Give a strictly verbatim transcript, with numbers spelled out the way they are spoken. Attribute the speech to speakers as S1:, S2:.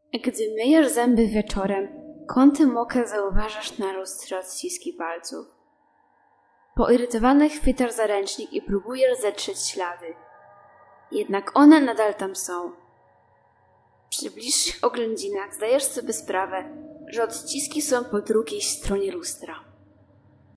S1: Gdy myjesz zęby wieczorem, kątem oka zauważasz na lustrze odciski palców. Poirytowany chwytasz za ręcznik i próbujesz zetrzeć ślady. Jednak one nadal tam są. Przy bliższych oględzinach zdajesz sobie sprawę, że odciski są po drugiej stronie lustra.